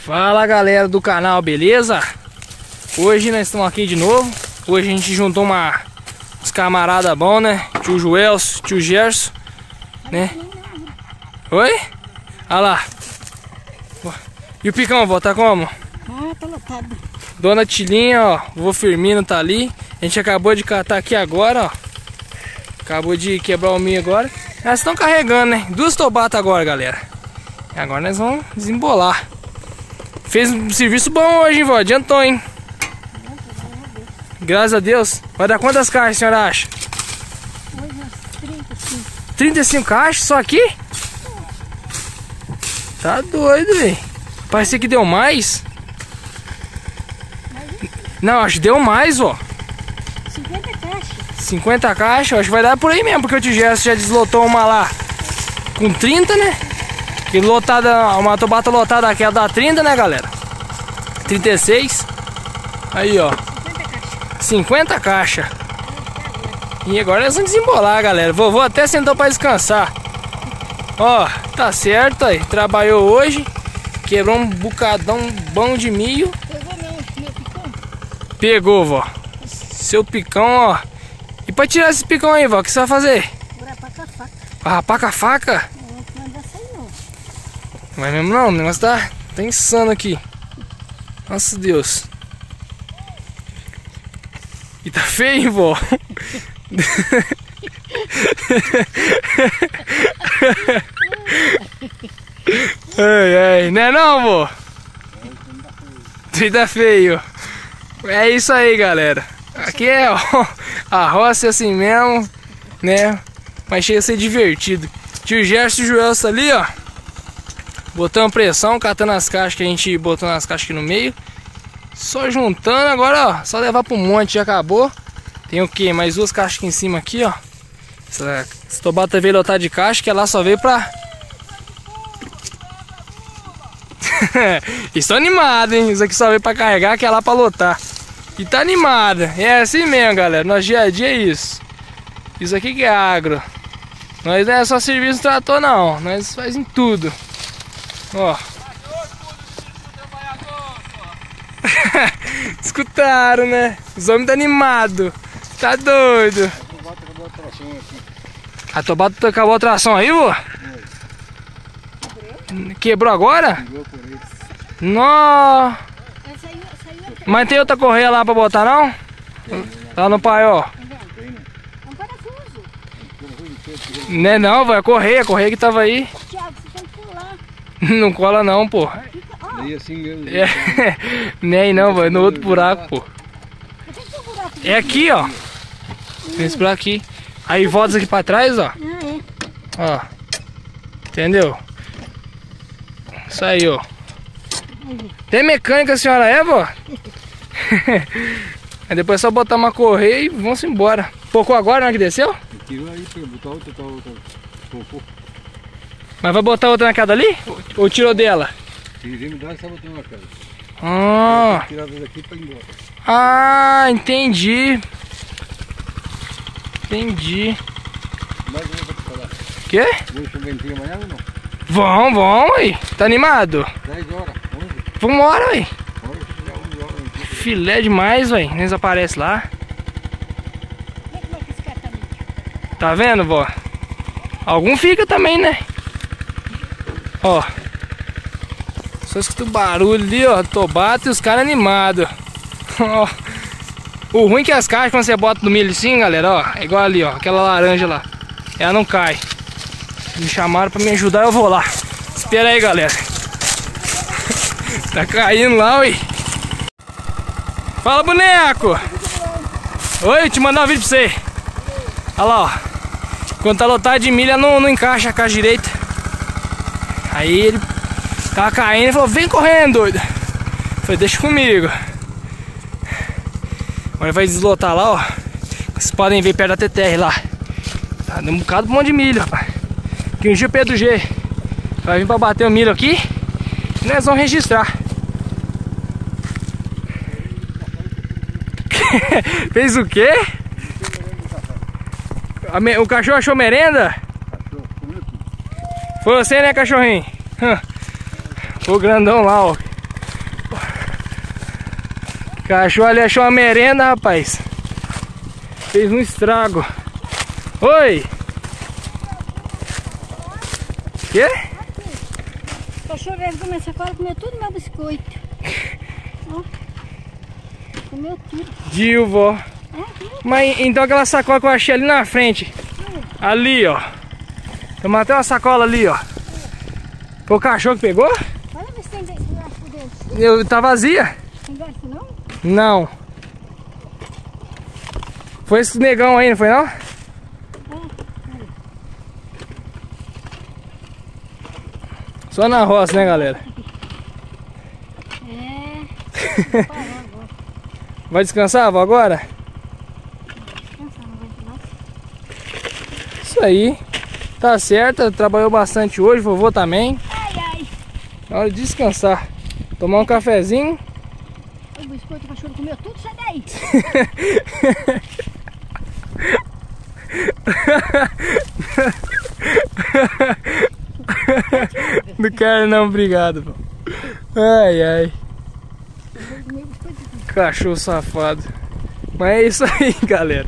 Fala galera do canal, beleza? Hoje nós estamos aqui de novo. Hoje a gente juntou uns camaradas bons, né? Tio Joelso, tio Gerson, né? Oi? Olha lá. E o Picão, vó, tá como? Ah, tá lotado. Dona Tilinha, ó, o vô Firmino tá ali. A gente acabou de catar aqui agora, ó. Acabou de quebrar o milho agora. Elas estão carregando, né? 2 tobatas agora, galera. E agora nós vamos desembolar. Fez um serviço bom hoje, hein, vó? Adiantou, hein? Graças a Deus. Vai dar quantas caixas, a senhora acha? Hoje umas 35. 35 caixas só aqui? Tá doido, velho. Parecia que deu mais. Não, acho que deu mais, ó. 50 caixas. 50 caixas, acho que vai dar por aí mesmo, porque o tio Gerson já deslotou uma lá com 30, né? Que lotada, uma tobata lotada aquela dá 30, né, galera? 36. Aí, ó. 50 caixas. E agora nós vamos desembolar, galera. Vovô até sentou pra descansar. Ó, tá certo aí. Trabalhou hoje. Quebrou um bocadão bom de milho. Pegou meu picão? Pegou, vó. Seu picão, ó. E pra tirar esse picão aí, vó, o que você vai fazer? Vou rapar com a faca. Vai rapar com a faca? Não vai sair não. Mas mesmo não, o negócio tá insano aqui. Nossa Deus. E tá feio, vó. Ai, ai. Não é não, vó? Tá feio. É isso aí, galera. Aqui é, ó, a roça é assim mesmo, né? Mas chega a ser divertido. Tio Gerson e o Joelso ali, ó. Botando pressão, catando as caixas que a gente botou nas caixas aqui no meio. Só juntando, agora, ó, só levar pro monte, já acabou. Tem o que? Mais 2 caixas aqui em cima aqui, ó. Essa tobata veio lotar de caixa, que ela só veio pra... Estou animado, hein? Isso aqui só veio pra carregar, que é lá pra lotar. E tá animada. É assim mesmo, galera. Nosso dia a dia é isso. Isso aqui que é agro. Nós não é só serviço no trator, não. Nós faz em tudo. Ó. Escutaram, né? Os homens tá animados. Tá doido. A tobata acabou a tração aí, vô? Quebrou agora? Nó. Mas tem outra correia lá pra botar, não? Lá no paiol. É um parafuso. Não é não, vai, a correia que tava aí. Thiago, você tem que pular. Não cola não, pô. Nem assim mesmo. Nem não, vai no outro buraco, pô. Tem que procurar. É aqui, ó. Esse buraco aqui. Aí volta aqui pra trás, ó. Ah, é. Ó. Entendeu? Isso aí, ó. Tem mecânica, a senhora é, vó? Aí depois é só botar uma correia e vamos embora. Pocou agora, não é que desceu? Tirou aí pra botar outra. Mas vai botar outra naquela ali? Ou tirou dela? Tirei, me dá essa botar na cara. Ah, Tirar daqui pra ir embora. ah, entendi. Entendi. Mais uma pra te falar. Quê? Vou choventinho amanhã ou não? Vamos, aí. Tá animado? 10 horas, 11. Vambora, aí. Bora que tiver 11 horas. Filé demais, velho. Eles aparecem lá. Vê como é que esse cara tá meio. Tá vendo, vó? Algum fica também, né? Ó. Só escuta o barulho ali, ó. Tobata e os caras animados. Ó. O ruim é que as caixas, quando você bota no milho assim, galera, ó. É igual ali, ó. Aquela laranja lá. Ela não cai. Me chamaram pra me ajudar, eu vou lá. Espera aí, galera. Tá caindo lá, ui. Fala, boneco. Oi, te mandar um vídeo pra você. Olha lá, ó. Quando tá lotado de milha, não encaixa a caixa direita. Aí ele tava caindo e falou, vem correndo, doido. Eu falei, deixa comigo. Agora vai deslotar lá, ó. Vocês podem ver perto da TTR lá. Tá dando um bocado bom de milho, rapaz. Que um dia o Pedro G vai vir pra bater o milho aqui e nós vamos registrar. Fez o quê? O cachorro achou merenda? Foi você, né, cachorrinho? O grandão lá, ó. Cachorro ali achou uma merenda, rapaz. Fez um estrago. Oi! Quê? O cachorro veio comer sacola, comeu tudo meu biscoito. Ó. Comeu tudo. Dilvo. Viu? Mas então aquela sacola que eu achei ali na frente. Ali, ó. Eu matei uma sacola ali, ó. Foi o cachorro que pegou? Olha, ver se tem garfo dentro. Tá vazia? Tem garfo não? Não. Foi esse negão aí, não foi não? Só na roça, né, galera? É. Parou agora. Vai descansar, vó, agora? Descansar, não vai mais. Isso aí. Tá certo, trabalhou bastante hoje, vovô também. Ai, ai. Na hora de descansar. Tomar um cafezinho. O biscoito do cachorro comeu tudo, sai daí. Não quero não, obrigado, pô. Ai, ai. Comeu biscoito tudo. Cachorro safado. Mas é isso aí, galera.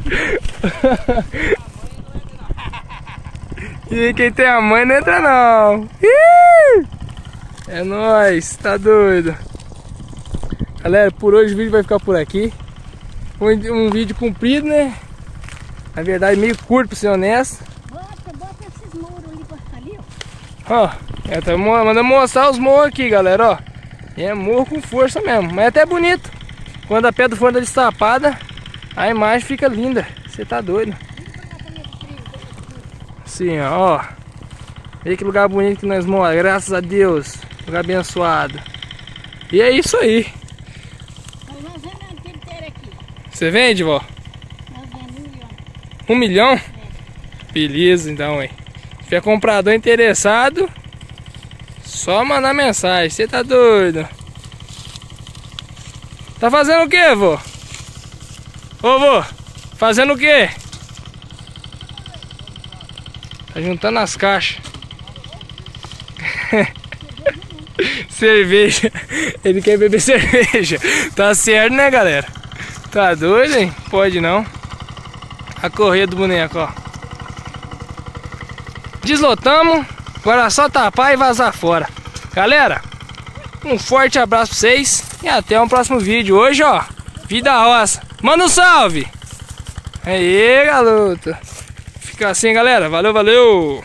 E quem tem a mãe não entra não. Ih! É nóis, tá doido. Galera, por hoje o vídeo vai ficar por aqui. Um vídeo comprido, né? Na verdade meio curto, pra ser honesto. Bota esses muros ali, ó. Ó, tá mandando mostrar os morros aqui, galera, ó. É morro com força mesmo, mas é até bonito. Quando a pedra for destapada, a imagem fica linda. Você tá doido. Sim, ó. Vê que lugar bonito que nós moramos, graças a Deus. Lugar abençoado. E é isso aí. Nós vendemos a vida inteira aqui. Você vende, vó? Nós vendemos 1 1 milhão. milhão? É. Beleza, então, hein. Se tiver comprador interessado, só mandar mensagem. Você tá doido? Tá fazendo o que, vô? Ô, vô, fazendo o que? Tá juntando as caixas. Cerveja. Ele quer beber cerveja. Tá certo, né, galera? Tá doido, hein? Pode não. A correia do boneco, ó. Deslotamos. Agora é só tapar e vazar fora. Galera, um forte abraço pra vocês. E até um próximo vídeo. Hoje, ó, vida roça. Manda um salve. Aê, garoto. Fica assim, galera. Valeu, valeu.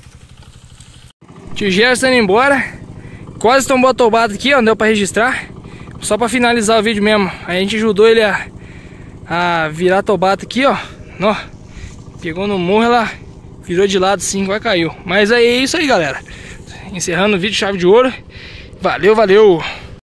Tio Gerson indo embora. Quase tombou a tombada aqui, ó. Não deu pra registrar. Só pra finalizar o vídeo mesmo. A gente ajudou ele a virar a tombada aqui, ó. Ó. Pegou no morro, ela virou de lado assim, quase caiu. Mas aí é isso aí, galera. Encerrando o vídeo, chave de ouro. Valeu, valeu.